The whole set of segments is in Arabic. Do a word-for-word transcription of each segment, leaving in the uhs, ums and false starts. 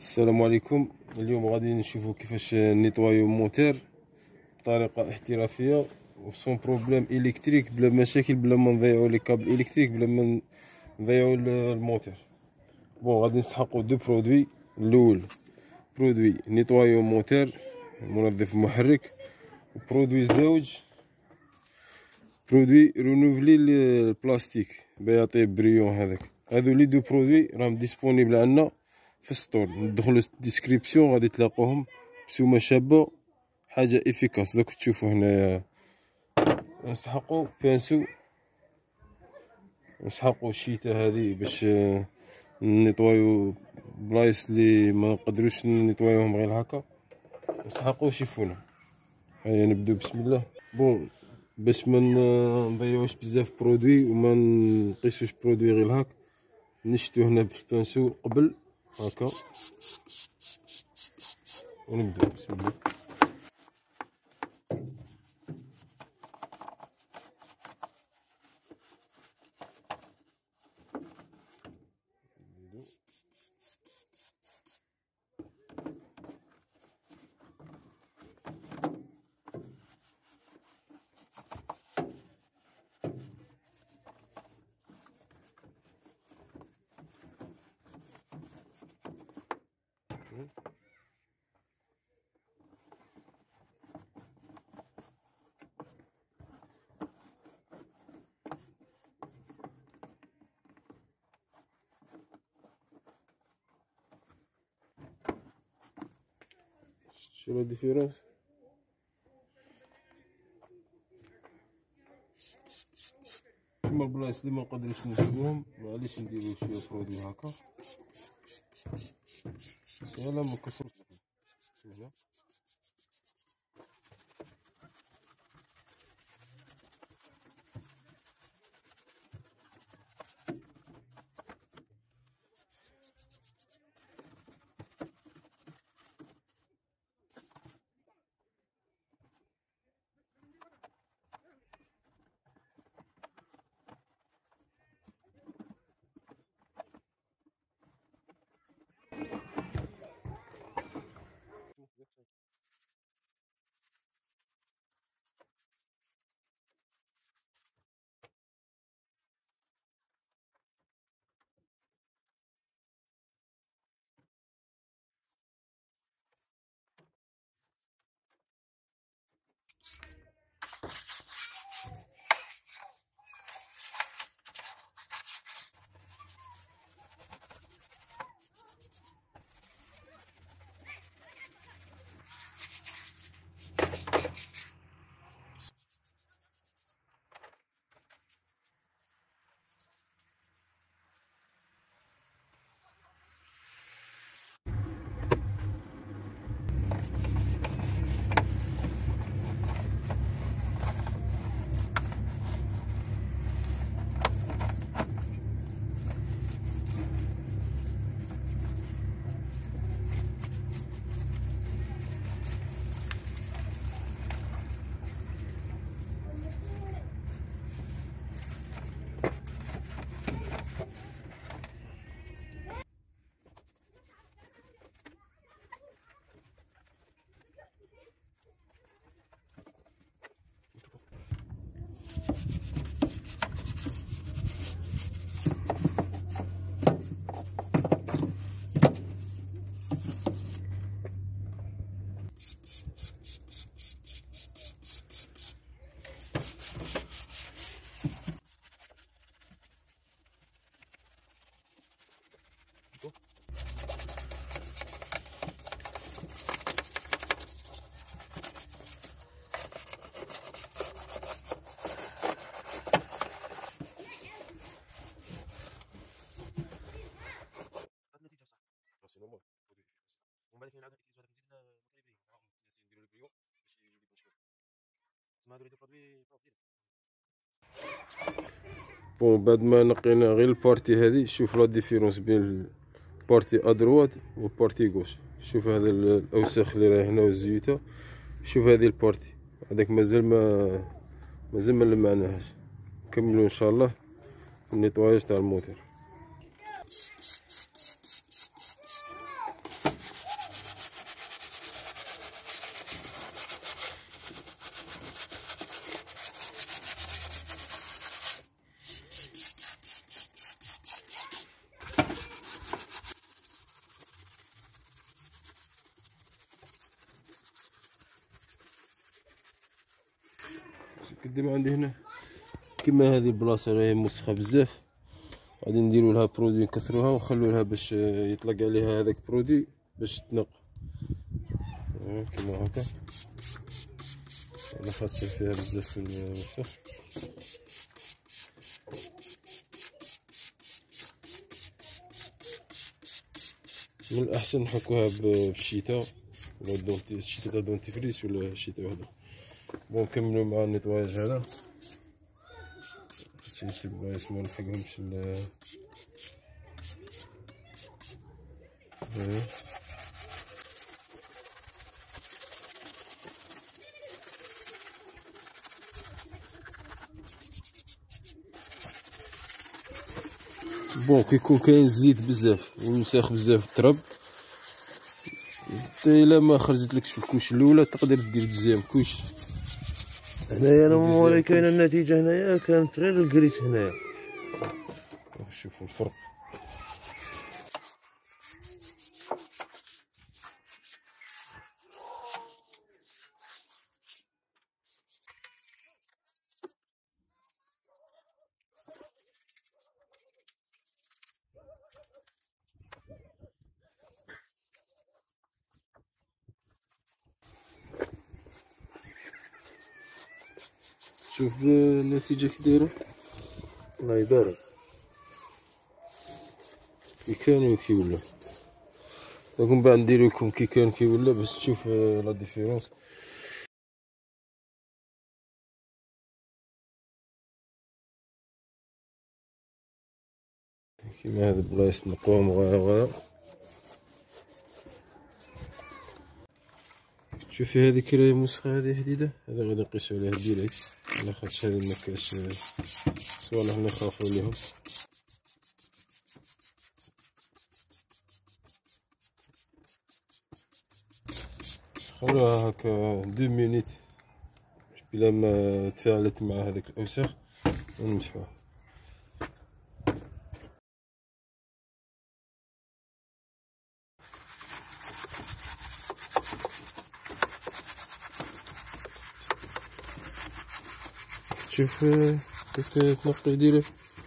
السلام عليكم. اليوم غادي نشوفوا كيفاش نيطوايو موتور بطريقه احترافيه وسون بروبليم الكتريك، بلا مشاكل، بلا ما نضيعوا لي كابل الكتريك، بلا ما نضيعوا الموتور. بون غادي نستحقوا دو برودوي. الاول برودوي نيطوايو موتور منظف محرك، وبرودوي الزوج برودوي رونوفلي البلاستيك بيعطي بريون. هذاك هادو لي دو برودوي راهم ديسپونيبل عندنا في السطور. ندخلوا الديسكريبسيون غادي تلاقوهم بسومه شابه، حاجه افيكاس. دوك تشوفوا هنايا نسحقوا بانسو، نسحقوا الشيته هذه باش نيطوايو بلايص اللي ما نقدروش نيطوايوهم غير هكا. نسحقوا شيفونا. هيا نبداو بسم الله. بون باش ما نضيعوش بزاف برودوي وما نقيسوش برودوي غير هاك، نشتو هنا بالبانسو قبل هكا ونبداو بسم الله. شو لا ديفيرونس؟ كيما البلايص اللي ما نقدروش نشوفوهم معليش نديرو شويه برودوي هكا سهله ما كسروش هنا. ومن بعد كاين عاود نيتيليزو هذاك نزيد موتور بريون باش يجيب لكم شويه تما هادو لي دو برودوي بروب ديريكت. بون بعد ما نقينا غير البارتي هذه، شوف لا ديفيرونس بين البارتي ادروات والبارتي غوش. شوف هذا الاوساخ اللي راهي هنا والزيوته، شوف هذه البارتي هذاك مازال ما مازال ما لمعناهاش. نكملوا ان شاء الله النيطواياج تاع الموتور. قدام عندي هنا كيما هذه البلاصه راهي موسخه بزاف، غادي نديرو لها برودوي نكسروها ونخلو لها باش يطلق عليها هذاك برودوي باش تنق كيما هكا. انا خاصه فيها بزاف الوسخ. من الاحسن نحكوها بالشتاء ولا الدونتي الشتاء تاع دونتيفريس ولا الشتاء هذا. بون نكملو مع النيطواياج هذا. هادشي سي بلايص ما نلحقهمش ال بون كيكون كاين الزيت بزاف ومساخ بزاف التراب، حتى الا ما خرجتلكش في الكوش الاولى تقدر دير دوزيام كوش. هنايا انا مولاي كاينه النتيجه هنايا كانت غير الكريس هنايا. شوفوا الفرق. شوف النتيجة كي دايرة، الله يبارك. كي كان وكي ولا، ومن بعد ندير لكم كي كان كي ولا باش تشوف لا ديفيرونس. كيما هاد البلايص نقوهم غاية غاية. شوفي هذيك راهي موسخة، هذه حديدة، هذا غادي نقيسو عليها ديريكت على خاطش هذه مكاش صوالح نخافو عليهم. خلوها هكا دو مينيت بلا ما تفاعلت مع هذاك الأوساخ ونمسحوها. شوف كيف تنقي ديريكت.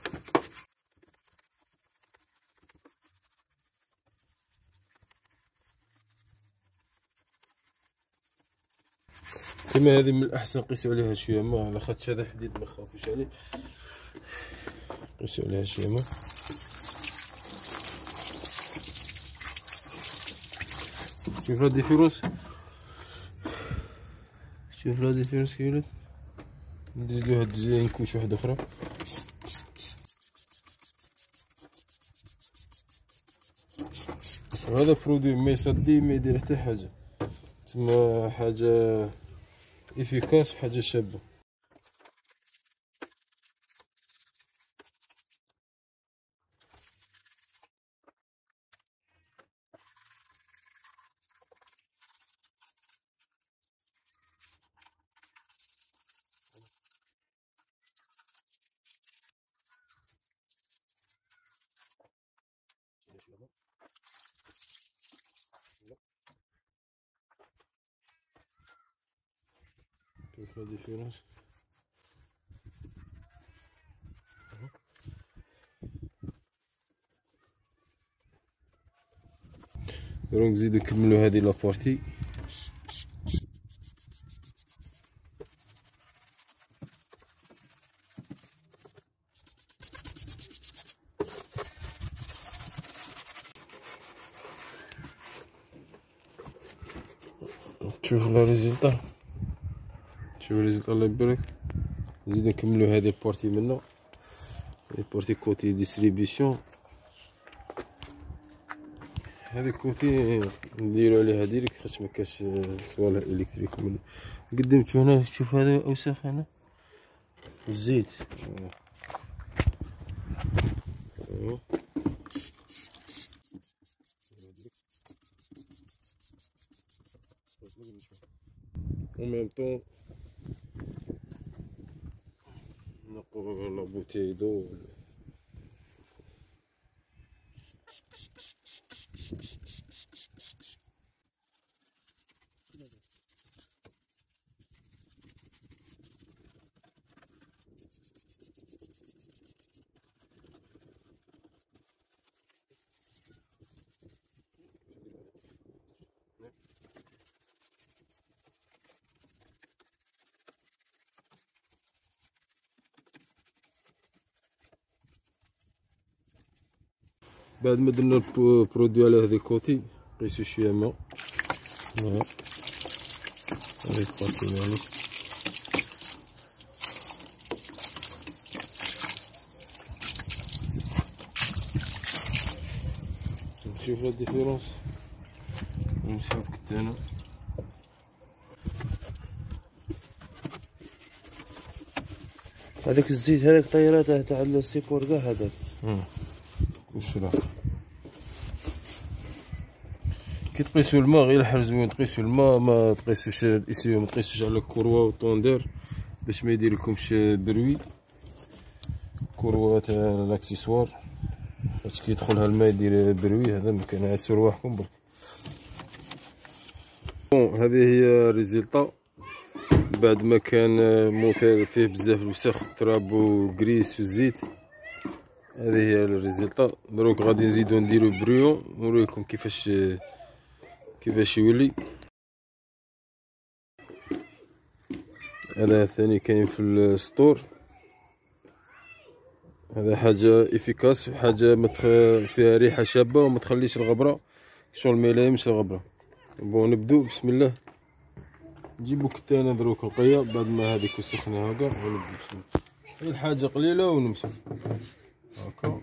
كيما هذه من الأحسن قيسو عليها شوية ما، على خاطش هذا حديد مخافوش عليه، قيسو عليها شوية ما. شوف لا ديفيرونس، شوف لا ديفيرونس كي ولات. نديرلو هاد زين كوش واحدة أخرى. وهذا برودوي ما يصدي ما يدير حتى حاجة، تسمى حاجة إفيكاس وحاجة شابة. شوف لا ديفيرونس. دروك نزيدو نكملو هادي لابارتي. شوف لا ريزلتا، شوف الريزلتا الله يبارك. نزيدو نكملو هادي البارتي منا، هادي بارتي كوتي ديستريبيسيون. هادي كوتي نديرو عليها ديريكت خاطش مكاش صوالح الكتريك من قدمتو هنا. شوف هذا اوساخ هنا الزيت. en même temps نقو لا بوتي دو. بعد ما درنا البرودوي على هذا الكوتي نقيسو شويه ماء. فوالا هذه البارتي مالو. شوف لا ديفيرونس. نمشيو بكتانه. هذاك الزيت هذاك طيراته تاع السيبور كاع هذاك. كلشي راه كي تقيسو الماء غير الحرز وين تقيسو الماء، ما تقيسوش الاسيو، ما تقيسوش على الكروه والطوندير باش ما يديرلكمش بروي. كروه تاع الاكسسوار باش كي يدخلها الماء يدير بروي، هذا مكان عسوا رواحكم برك. بون هذه هي الريزلطه بعد ما كان موتير فيه بزاف الوسخ التراب وكريس والزيت. هذه هي الريزلطه. دروك غادي نزيدو نديرو بريون نوريكم كيفاش كيفاش يولي. هذا ثاني كاين في السطور. هذا حاجه افيكاس، حاجه متخ... فيها ريحه شابه وما تخليش الغبره شغل ما يلامش الغبره. بون نبدو بسم الله. نجيبو كتانه دروك نقيه بعد ما هذيك وسخناها كاع ونبدو بسم الله. غير حاجه قليله ونمشي هاكا.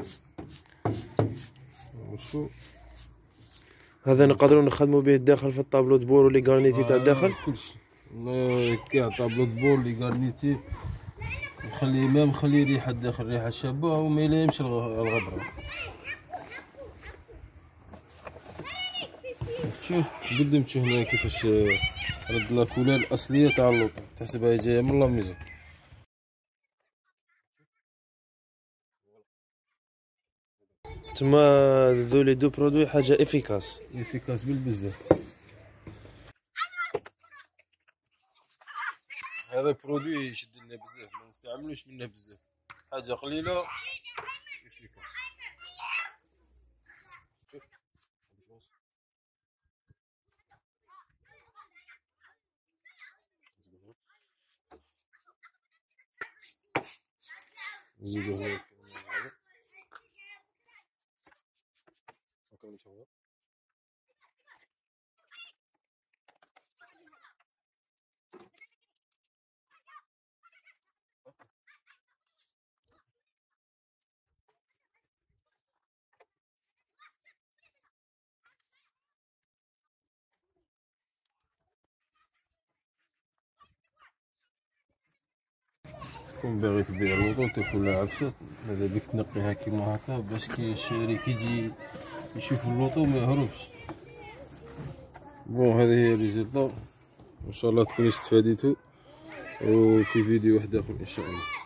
وشو هذا نقدروا نخدموا به الداخل في الطابلو دبور ولي غارنيتي تاع الداخل. كلشي كاع طابلو دبور لي غارنيتي نخلي ما نخلي ريحه الداخل ريحه شابه وما يلامش الغبره. شوف قدمت هنا كيفاش رد لاكولار الاصليه تاع اللوطو، تحسبها جايه من لاميزون. تما ذولي دو برودوي حاجه افيكاس افيكاس بالبزاف. هذا برودوي يشد لنا بزاف، ما نستعملوش منه بزاف، حاجه قليله افيكاس. نزيدو هنا هاكا نشوفو. كون باغي تبيع اللوطو تكون عفسه، ماذا بيك تنقيها كيما هكا باش كي الشاري كيجي يشوف اللوطو ما يهربش. بون هذه هي الريزلطه، ان شاء الله تكونوا استفاديتوا، وفي فيديو واحد اخر ان شاء الله.